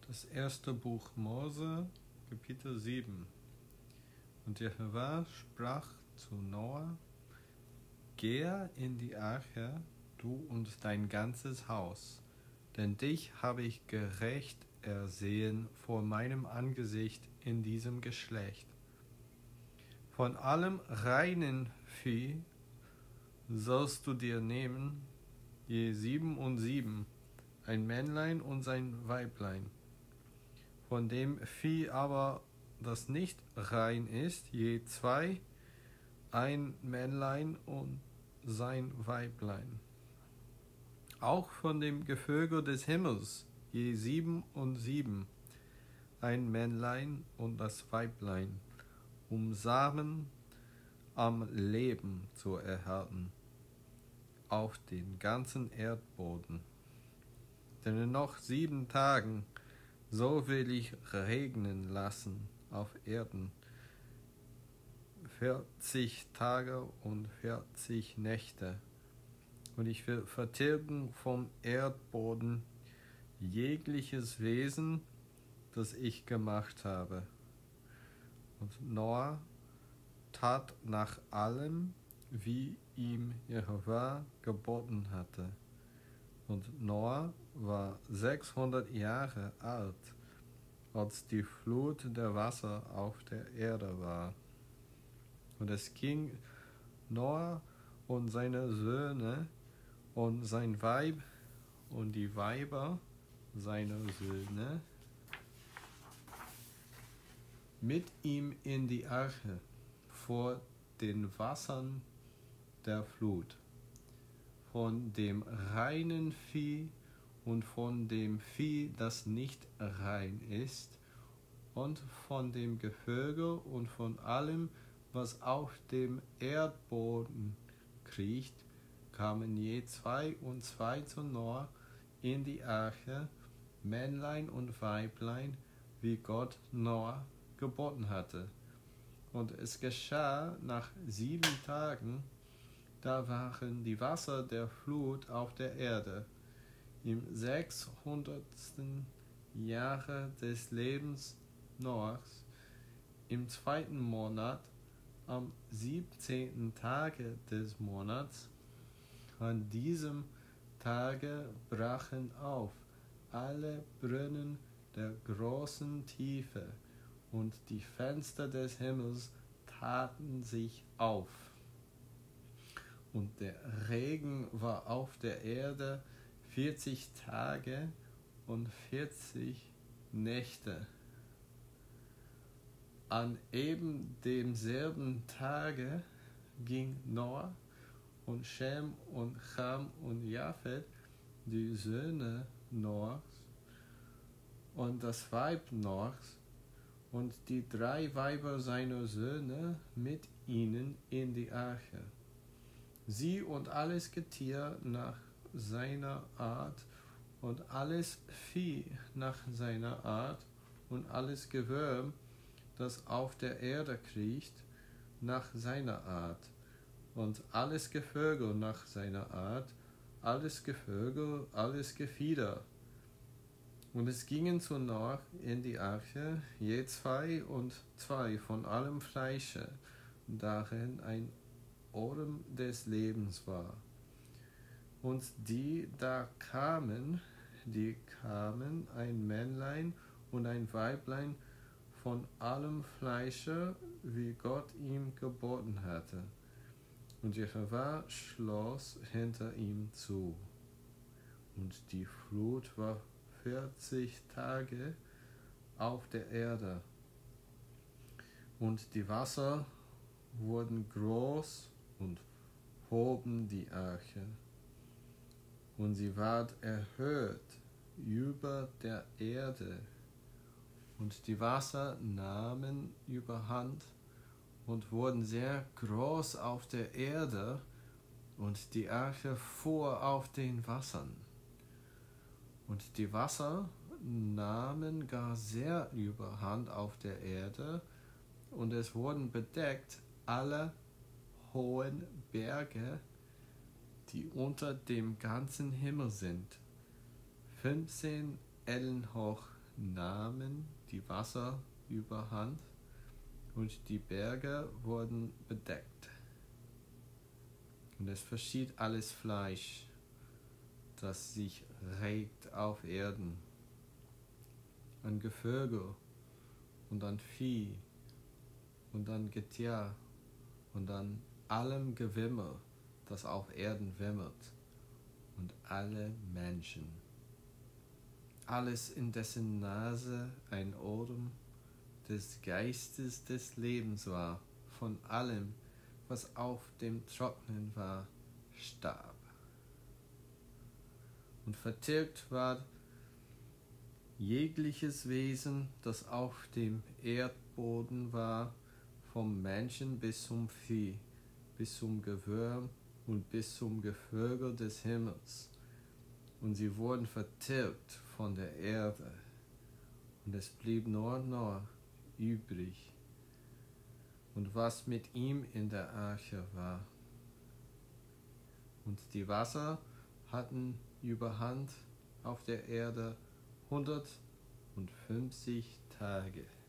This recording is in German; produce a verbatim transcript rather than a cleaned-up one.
Das erste Buch Mose, Kapitel sieben. Und Jehova sprach zu Noah: Gehe in die Arche, du und dein ganzes Haus, denn dich habe ich gerecht ersehen vor meinem Angesicht in diesem Geschlecht. Von allem reinen Vieh sollst du dir nehmen, je sieben und sieben, ein Männlein und sein Weiblein. Von dem Vieh aber, das nicht rein ist, je zwei, ein Männlein und sein Weiblein. Auch von dem Gevögel des Himmels, je sieben und sieben, ein Männlein und das Weiblein, um Samen am Leben zu erhalten, auf den ganzen Erdboden. Denn in noch sieben Tagen so will ich regnen lassen auf Erden, vierzig Tage und vierzig Nächte. Und ich will vertilgen vom Erdboden jegliches Wesen, das ich gemacht habe. Und Noah tat nach allem, wie ihm Jehova geboten hatte. Und Noah war sechshundert Jahre alt, als die Flut der Wasser auf der Erde war. Und es ging Noah und seine Söhne und sein Weib und die Weiber seiner Söhne mit ihm in die Arche vor den Wassern der Flut, von dem reinen Vieh und von dem Vieh, das nicht rein ist, und von dem Gevögel und von allem, was auf dem Erdboden kriecht, kamen je zwei und zwei zu Noah in die Arche, Männlein und Weiblein, wie Gott Noah geboten hatte. Und es geschah nach sieben Tagen, da waren die Wasser der Flut auf der Erde, im sechshundertsten Jahre des Lebens Noachs, im zweiten Monat, am siebzehnten Tage des Monats. An diesem Tage brachen auf alle Brunnen der großen Tiefe, und die Fenster des Himmels taten sich auf. Und der Regen war auf der Erde vierzig Tage und vierzig Nächte. An eben demselben Tage ging Noah und Schem und Cham und Japhet, die Söhne Noachs, und das Weib Noachs, und die drei Weiber seiner Söhne mit ihnen in die Arche. Sie und alles Getier nach seiner Art und alles Vieh nach seiner Art und alles Gewürm, das auf der Erde kriecht, nach seiner Art, und alles Gevögel nach seiner Art, alles Gevögel, alles Gefieder. Und es gingen zu Noach in die Arche je zwei und zwei von allem Fleische, darin ein Odem des Lebens war. Und die da kamen, die kamen ein Männlein und ein Weiblein von allem Fleische, wie Gott ihm geboten hatte. Und Jehova schloss hinter ihm zu. Und die Flut war vierzig Tage auf der Erde. Und die Wasser wurden groß und hoben die Arche. Und sie ward erhöht über der Erde. Und die Wasser nahmen überhand und wurden sehr groß auf der Erde, und die Arche fuhr auf den Wassern. Und die Wasser nahmen gar sehr überhand auf der Erde, und es wurden bedeckt alle hohen Berge, die unter dem ganzen Himmel sind, fünfzehn Ellen hoch nahmen die Wasser überhand und die Berge wurden bedeckt. Und es verschied alles Fleisch, das sich regt auf Erden, an Gevögel und an Vieh und an Getier und an allem Gewimmer, das auf Erden wimmert, und alle Menschen. Alles, in dessen Nase ein Odem des Geistes des Lebens war, von allem, was auf dem Trocknen war, starb. Und vertilgt war jegliches Wesen, das auf dem Erdboden war, vom Menschen bis zum Vieh, bis zum Gewürm und bis zum Gevögel des Himmels. Und sie wurden vertilgt von der Erde. Und es blieb nur noch übrig. Und was mit ihm in der Arche war. Und die Wasser hatten überhand auf der Erde hundertfünfzig Tage.